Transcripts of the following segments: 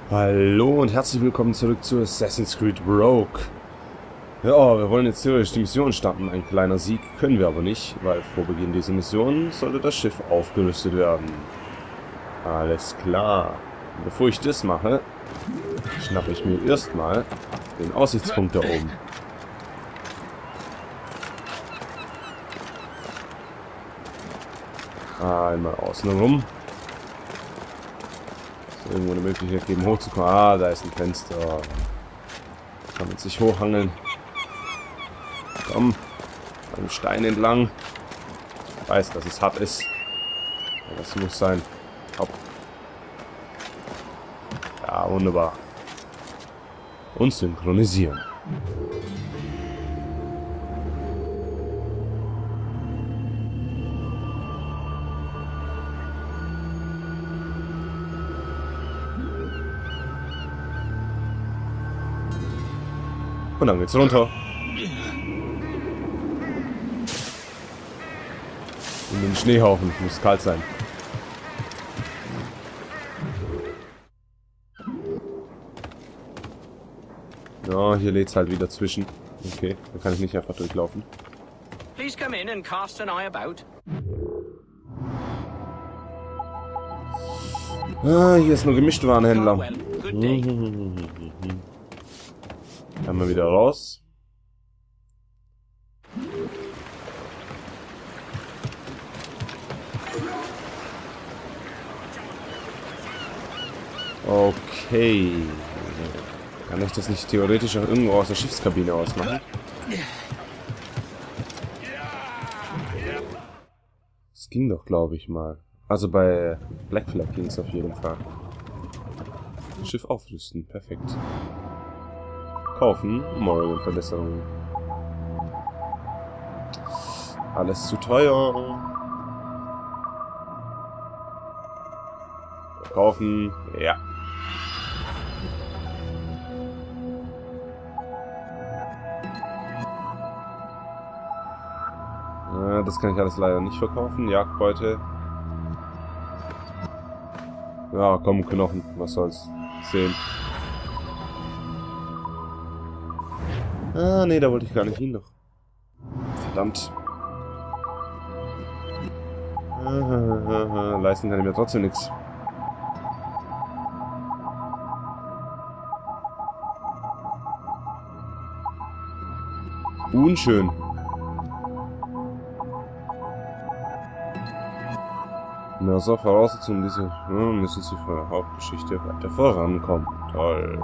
Hallo und herzlich willkommen zurück zu Assassin's Creed Rogue. Ja, wir wollen jetzt theoretisch die Mission starten. Ein kleiner Sieg können wir aber nicht, weil vor Beginn dieser Mission sollte das Schiff aufgerüstet werden. Alles klar. Und bevor ich das mache, schnappe ich mir erstmal den Aussichtspunkt da oben. Einmal außen rum. Irgendwo eine Möglichkeit geben, hochzukommen. Ah, da ist ein Fenster. Kann man sich hochhangeln. Komm. Am Stein entlang. Ich weiß, dass es hart ist. Aber das muss sein. Hopp. Ja, wunderbar. Und synchronisieren. Und dann geht's runter. In den Schneehaufen. Muss kalt sein. Ja, hier lädt's halt wieder zwischen. Okay, da kann ich nicht einfach durchlaufen. Please come in and cast an eye about. Ah, hier ist nur Gemischtwarenhändler. Oh, well, good day. Dann mal wieder raus. Okay. Kann ich das nicht theoretisch auch irgendwo aus der Schiffskabine ausmachen? Das ging doch, glaube ich, mal. Also bei Black Flag ging es auf jeden Fall. Schiff aufrüsten, perfekt. Kaufen, Morgan-Verbesserungen. Alles zu teuer. Verkaufen, ja. Das kann ich alles leider nicht verkaufen. Jagdbeute. Ja, komm, Knochen, was soll's. 10. Ah, nee, da wollte ich gar nicht hin noch. Verdammt. Leisten kann ich mir trotzdem nichts. Unschön. Na so, Voraussetzungen diese müssen Sie von der Hauptgeschichte weiter vorankommen. Toll.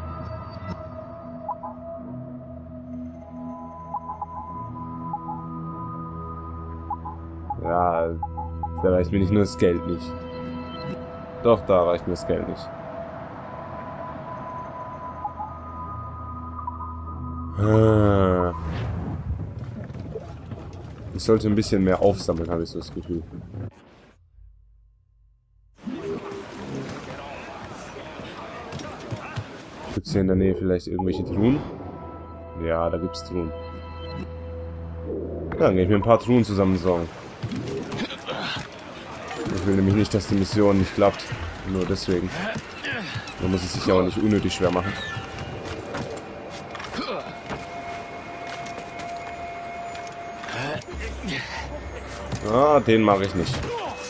Ja, da reicht mir nicht nur das Geld nicht. Doch, da reicht mir das Geld nicht. Ich sollte ein bisschen mehr aufsammeln, habe ich so das Gefühl. Gibt es hier in der Nähe vielleicht irgendwelche Truhen? Ja, da gibt es Truhen. Ja, dann gehe ich mir ein paar Truhen zusammensorgen. Ich will nämlich nicht, dass die Mission nicht klappt. Nur deswegen. Man muss es sich aber nicht unnötig schwer machen. Ah, den mag ich nicht.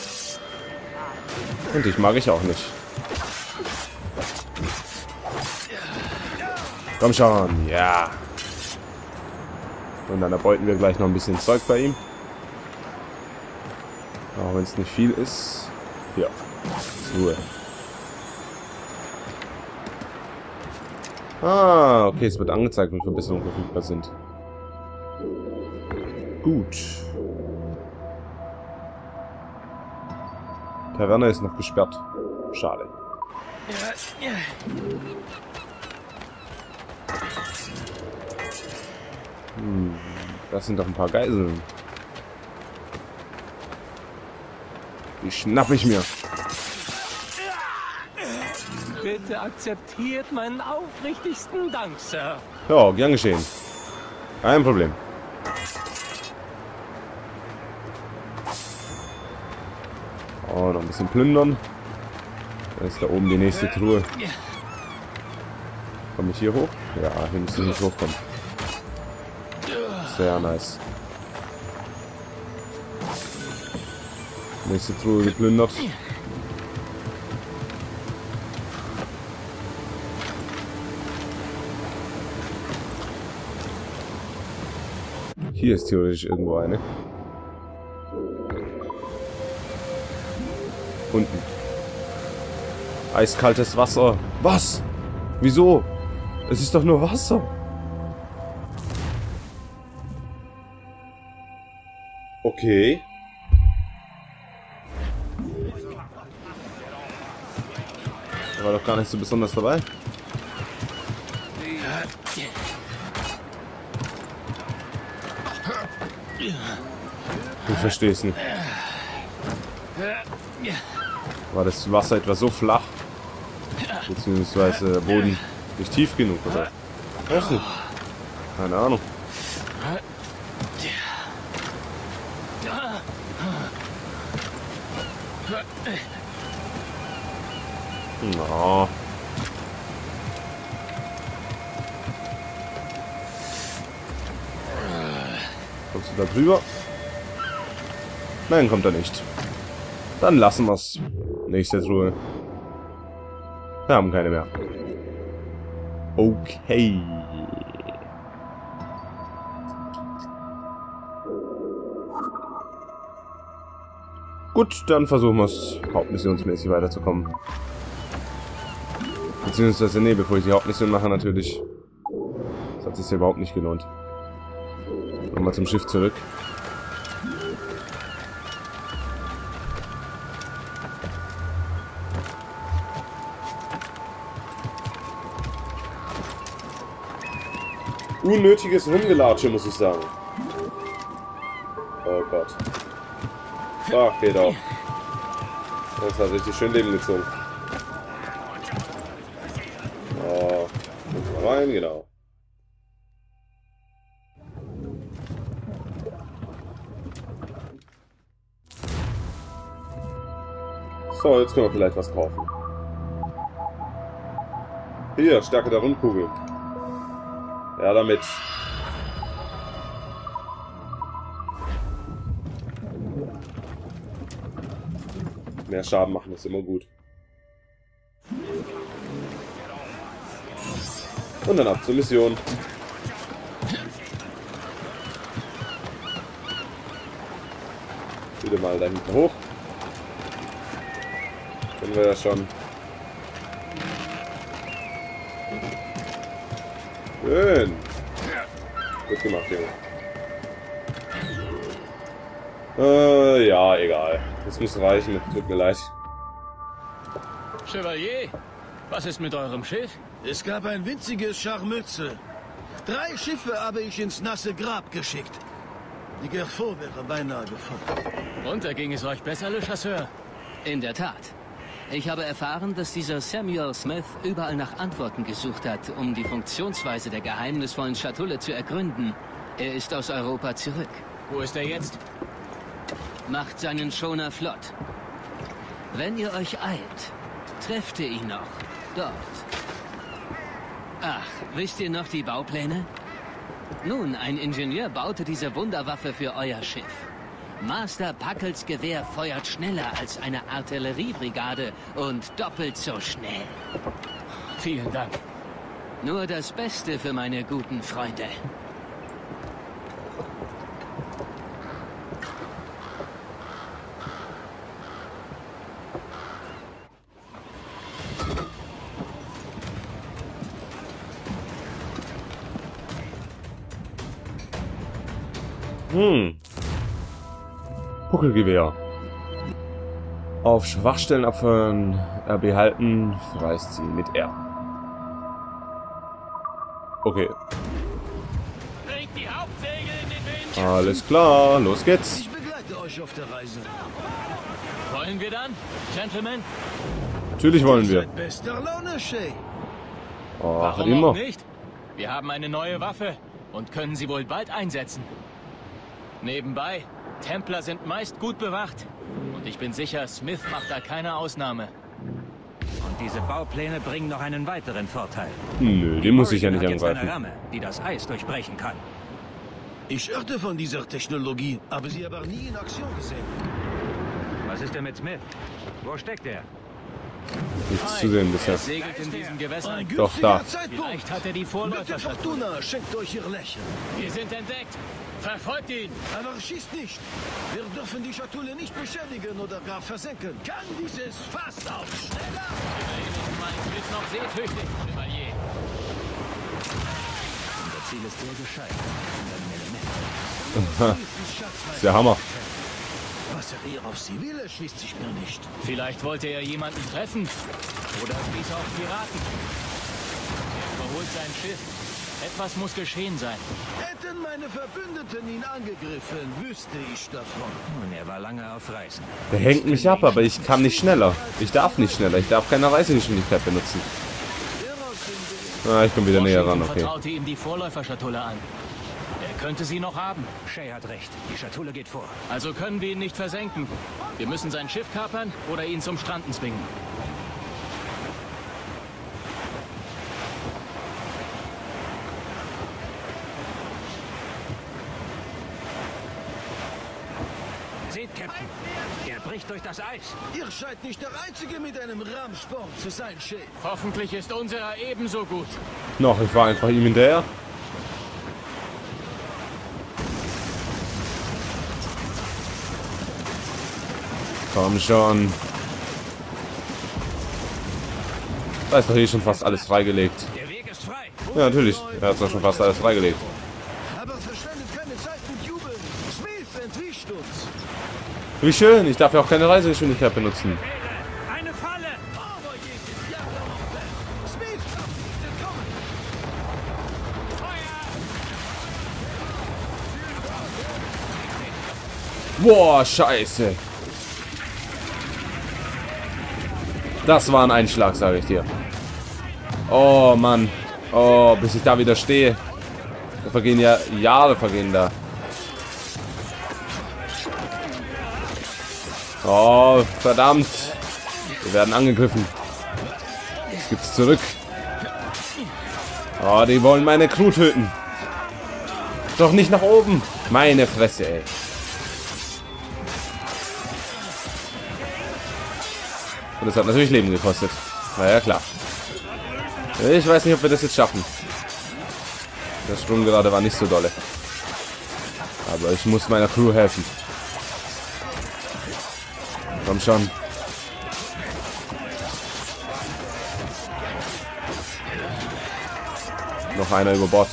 Und dich mag ich auch nicht. Komm schon, ja. Und dann erbeuten wir gleich noch ein bisschen Zeug bei ihm. Auch wenn es nicht viel ist. Ja, Ruhe. Ah, okay, es wird angezeigt, wenn Verbesserungen verfügbar sind. Gut. Taverne ist noch gesperrt. Schade. Das sind doch ein paar Geiseln. Die schnapp ich mir. Bitte akzeptiert meinen aufrichtigsten Dank, Sir. Ja, gern geschehen. Kein Problem. Oh, noch ein bisschen plündern. Da ist da oben die nächste Truhe. Komme ich hier hoch? Ja, hier müsste ich nicht hochkommen. Sehr nice. Nächste Truhe geplündert. Hier ist theoretisch irgendwo eine. Unten. Eiskaltes Wasser. Was? Wieso? Es ist doch nur Wasser. Okay. Da war doch gar nicht so besonders dabei. Ich verstehe es nicht. War das Wasser etwa so flach? Beziehungsweise der Boden nicht tief genug, oder? Weiß nicht. Keine Ahnung. No. Kommst du da drüber? Nein, kommt er nicht. Dann lassen wir's. Nächste Truhe. Wir haben keine mehr. Okay. Gut, dann versuchen wir es hauptmissionsmäßig weiterzukommen. Beziehungsweise, nee, bevor ich die Hauptmission mache, natürlich. Das hat sich ja überhaupt nicht gelohnt. Nochmal zum Schiff zurück. Unnötiges Rumgelatsche, muss ich sagen. Oh Gott. Ach, geht auch. Das hat richtig schön Leben gezogen. Oh, mal rein, genau. So, jetzt können wir vielleicht was kaufen. Hier, Stärke der Rundkugel. Ja, damit. Mehr Schaden machen ist immer gut. Und dann ab zur Mission. Wieder mal da hinten hoch. Können wir ja schon. Schön. Gut gemacht, Junge. Ja, egal. Das muss reichen. Tut mir leid. Chevalier, was ist mit eurem Schiff? Es gab ein winziges Scharmützel. 3 Schiffe habe ich ins nasse Grab geschickt. Die Gerfaut wäre beinahe gefolgt. Und da ging es euch besser, Le Chasseur? In der Tat. Ich habe erfahren, dass dieser Samuel Smith überall nach Antworten gesucht hat, um die Funktionsweise der geheimnisvollen Schatulle zu ergründen. Er ist aus Europa zurück. Wo ist er jetzt? Macht seinen Schoner flott. Wenn ihr euch eilt, trefft ihr ihn noch. Dort. Ach, wisst ihr noch die Baupläne? Nun, ein Ingenieur baute diese Wunderwaffe für euer Schiff. Master Puckles Gewehr feuert schneller als eine Artilleriebrigade und doppelt so schnell. Vielen Dank. Nur das Beste für meine guten Freunde. Puckelgewehr. Auf Schwachstellen abfeuern, RB halten, reißt sie mit R. Okay. Bringt die Hauptsegel in den Wind. Alles klar, los geht's. Ich begleite euch auf der Reise. Wollen wir dann, Gentlemen? Natürlich wollen wir. Seid bester Laune, Shay. Oh, Warum immer. auch nicht? Wir haben eine neue Waffe und können sie wohl bald einsetzen. Nebenbei, Templer sind meist gut bewacht. Und ich bin sicher, Smith macht da keine Ausnahme. Und diese Baupläne bringen noch einen weiteren Vorteil. Nö, den muss ich ja Origin nicht hat jetzt eine angreifen. Ramme, die das Eis durchbrechen kann. Ich hörte von dieser Technologie, habe sie aber nie in Aktion gesehen. Was ist denn mit Smith? Wo steckt er? Nichts zu sehen bisher. Er segelt in diesen Gewässern. Ein Doch, günstiger da. Zeitpunkt. Vielleicht hat er die Bitte Vorläuferstadt. Fortuna, schenkt euch ihr Lächeln. Wir sind entdeckt. Verfolgt ihn. Aber schießt nicht. Wir dürfen die Schatulle nicht beschädigen oder gar versenken. Kann dieses Fass auch schneller? Immerhin ist mein Schiff noch seetüchtig, Chevalier. Unser Ziel ist sehr gescheit. Das ist der Hammer. Was er hier auf sie will, erschließt sich mir nicht. Vielleicht wollte er jemanden treffen. Oder stieß auf Piraten. Er überholt sein Schiff. Etwas muss geschehen sein. Hätten meine Verbündeten ihn angegriffen, wüsste ich davon. Nun, er war lange auf Reisen. Der hängt mich ab, aber ich kann nicht schneller. Ich darf nicht schneller. Ich darf keine Reisegeschwindigkeit benutzen. Ah, ich komme wieder näher ran, Washington okay. vertraute ihm die Vorläuferschatulle an. Er könnte sie noch haben. Shay hat recht. Die Schatulle geht vor. Also können wir ihn nicht versenken. Wir müssen sein Schiff kapern oder ihn zum Stranden zwingen. Seht, Captain. Er bricht durch das Eis. Ihr scheint nicht der Einzige mit einem Rahmsporn zu sein, Shay. Hoffentlich ist unserer ebenso gut. Noch, ich war einfach ihm hinterher. Komm schon. Da ist doch hier schon fast alles freigelegt. Der Weg ist frei. Ja, natürlich. Er hat doch schon fast alles freigelegt. Aber verschwendet keine Zeit mit Jubeln. Smith entwischt uns. Wie schön, ich darf ja auch keine Reisegeschwindigkeit benutzen. Eine Falle! Aber Jesus, ja, Smith, willkommen. Boah, scheiße. Das war ein Einschlag, sage ich dir. Oh, Mann. Oh, bis ich da wieder stehe. Da vergehen ja Jahre, vergehen da. Oh, verdammt. Wir werden angegriffen. Jetzt gibt's zurück. Oh, die wollen meine Crew töten. Doch nicht nach oben. Meine Fresse, ey. Und das hat natürlich Leben gekostet. Na ja, klar. Ich weiß nicht, ob wir das jetzt schaffen. Der Sprung gerade war nicht so dolle. Aber ich muss meiner Crew helfen. Komm schon. Noch einer über Bord.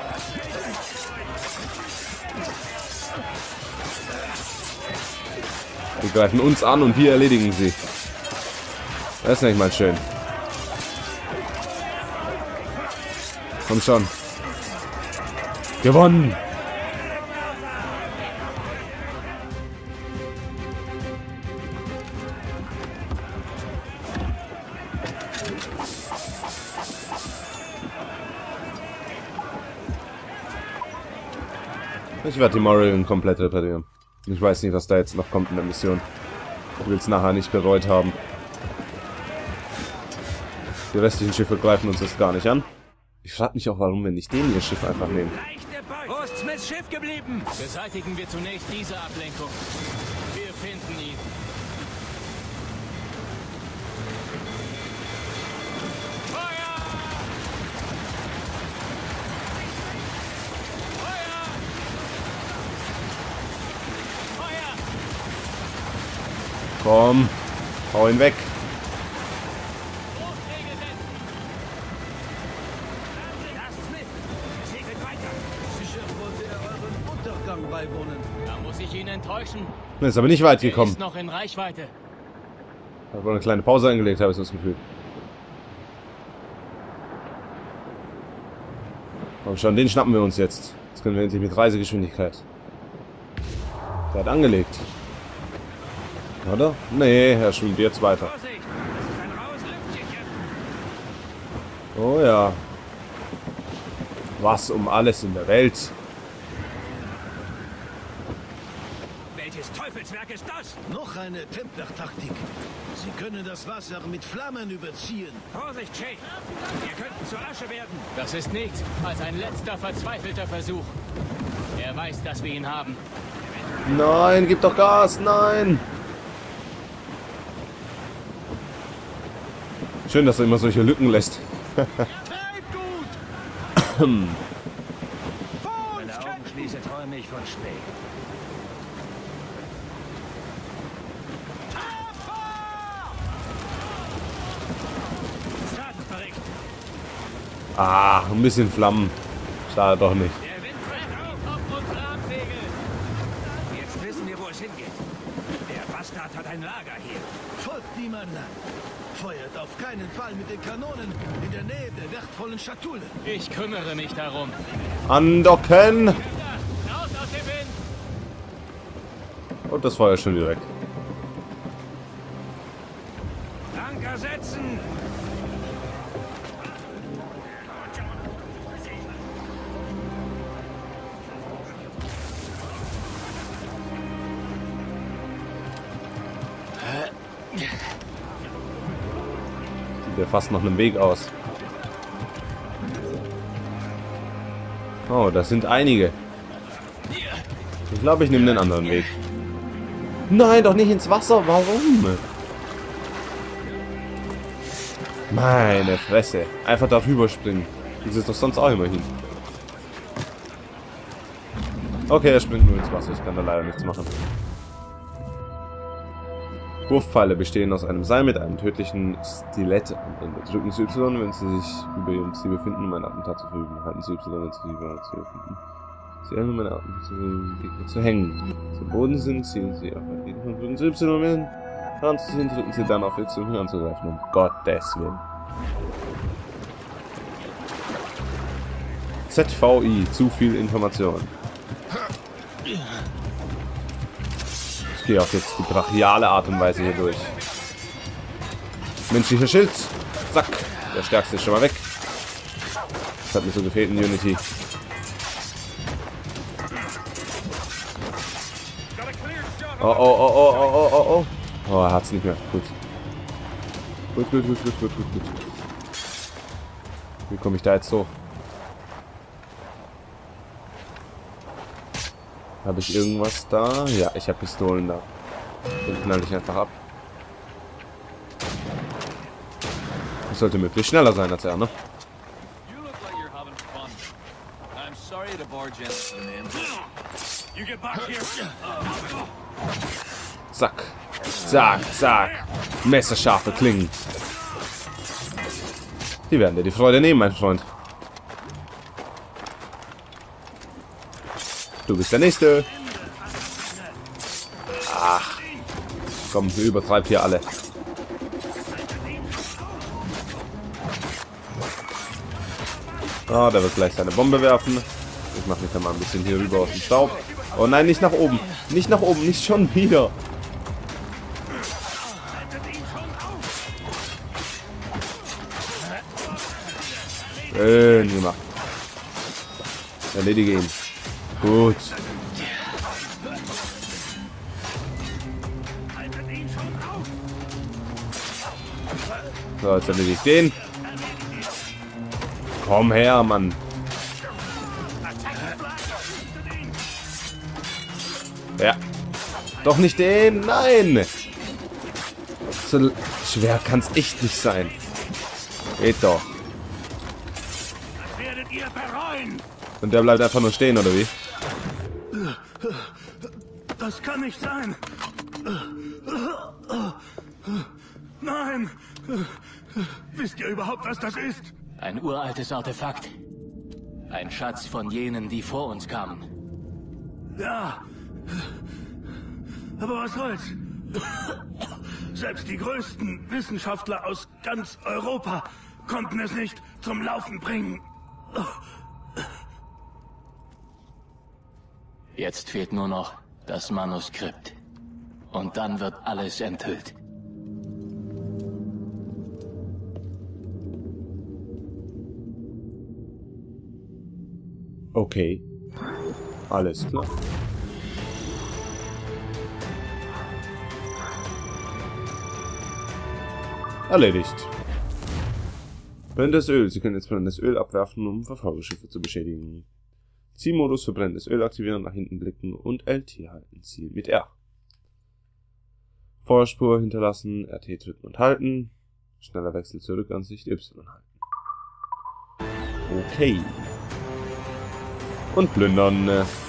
Die greifen uns an und wir erledigen sie. Das ist nicht mal schön. Komm schon. Gewonnen. Ich werde die Morrigan komplett reparieren. Ich weiß nicht, was da jetzt noch kommt in der Mission. Ich will es nachher nicht bereut haben. Die restlichen Schiffe greifen uns jetzt gar nicht an. Ich frage mich auch, warum wir nicht den ihr Schiff einfach nehmen. Wo ist Smiths Schiff geblieben? Beseitigen wir zunächst diese Ablenkung. Wir finden ihn. Feuer! Feuer! Feuer! Komm, hau ihn weg. Sicher wollte er euren Untergang beiwohnen. Da muss ich ihn enttäuschen. Er ist aber nicht weit Er gekommen. ist noch in Reichweite. Hat wohl eine kleine Pause eingelegt, habe ich so das Gefühl. Komm schon, den schnappen wir uns jetzt. Jetzt können wir endlich mit Reisegeschwindigkeit. Der hat angelegt. Oder? Nee, er schwimmt jetzt weiter. Vorsicht! Ein raues Lüftchen. Oh ja. Was um alles in der Welt. Welches Teufel? Teufelswerk ist das? Noch eine Templer-Taktik. Sie können das Wasser mit Flammen überziehen. Vorsicht, Shay. Wir könnten zur Asche werden. Das ist nichts als ein letzter verzweifelter Versuch. Er weiß, dass wir ihn haben. Nein, gib doch Gas, nein! Schön, dass er immer solche Lücken lässt. Meine Augen schließe, träume ich von Schnee. Verreckt. Ah, ein bisschen Flammen. Schade doch nicht. Der Wind fällt auf unsere Absegel. Jetzt wissen wir, wo es hingeht. Der Bastard hat ein Lager hier. Folgt niemandem. Feuert auf keinen Fall mit den Kanonen in der Nähe der wertvollen Schatulle. Ich kümmere mich darum. Andocken! Raus aus dem Wind! Und das Feuer ist schon wieder weg. Anker setzen! Sieht ja fast nach einem Weg aus. Oh, das sind einige. Ich glaube, ich nehme den anderen Weg. Nein, doch nicht ins Wasser. Warum? Meine Fresse. Einfach darüber springen. Das ist doch sonst auch immer hin. Okay, er springt nur ins Wasser. Ich kann da leider nichts machen. Wurfpfeile bestehen aus einem Seil mit einem tödlichen Stilett am Ende. Drücken Sie Y, wenn Sie sich über Ihrem Ziel befinden, um ein Attentat zu verüben. Halten Sie Y, wenn Sie sich über Ihrem Ziel befinden. Sie helfen, um ein Attentat zu verüben, Gegner zu hängen. Wenn Sie am Boden sind, zielen Sie auf einen Gegner und drücken Sie Y, um ihn heranzuziehen, drücken Sie dann auf Y, um ihn anzugreifen. Um Gottes Willen. ZVI, zu viel Information. Ich gehe auf jetzt die brachiale Art und Weise hier durch. Menschlicher Schild. Zack. Der stärkste ist schon mal weg. Das hat mir so gefehlt in Unity. Oh, oh, oh, oh, oh, oh, oh, oh. Oh, er hat's nicht mehr. Gut. Gut, gut, gut, gut, gut, gut, gut. Wie komme ich da jetzt hoch? Habe ich irgendwas da? Ja, ich habe Pistolen da. Den knall ich einfach ab. Ich sollte möglichst schneller sein als er, ne? Zack. Zack, zack. Messerscharfe Klingen. Die werden dir die Freude nehmen, mein Freund. Du bist der Nächste. Ach. Komm, übertreib hier alle. Oh, der wird gleich seine Bombe werfen. Ich mache mich dann mal ein bisschen hier rüber aus dem Staub. Oh nein, nicht nach oben. Nicht nach oben, nicht schon wieder. Schön gemacht. Erledige ihn. Gut. So, jetzt erledige ich den. Komm her, Mann. Ja. Doch nicht den. Nein. So schwer kann es echt nicht sein. Geht doch. Und der bleibt einfach nur stehen, oder wie? Das kann nicht sein. Nein. Wisst ihr überhaupt, was das ist? Ein uraltes Artefakt. Ein Schatz von jenen, die vor uns kamen. Ja. Aber was soll's? Selbst die größten Wissenschaftler aus ganz Europa konnten es nicht zum Laufen bringen. Jetzt fehlt nur noch das Manuskript. Und dann wird alles enthüllt. Okay. Alles klar. Erledigt. Brennendes Öl. Sie können jetzt brennendes Öl abwerfen, um Verfolgerschiffe zu beschädigen. Zielmodus für brennendes Öl aktivieren, nach hinten blicken und LT halten. Ziel mit R. Feuerspur hinterlassen, RT drücken und halten. Schneller Wechsel zur Rückansicht, Y halten. Okay. Und plündern.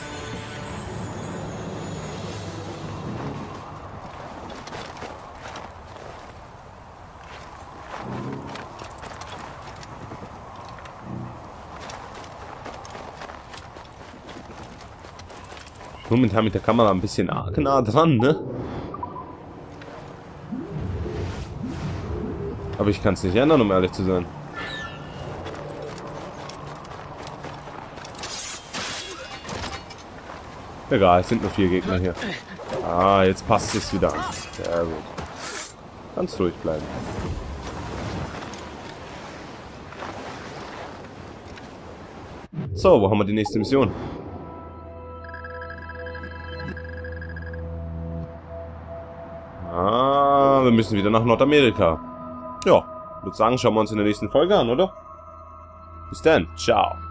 Momentan mit der Kamera ein bisschen arg nah dran, ne? Aber ich kann es nicht ändern, um ehrlich zu sein. Egal, es sind nur 4 Gegner hier. Ah, jetzt passt es wieder an. Sehr gut. Ganz ruhig bleiben. So, wo haben wir die nächste Mission? Ah, wir müssen wieder nach Nordamerika. Ja, würde sagen, schauen wir uns in der nächsten Folge an, oder? Bis dann, ciao.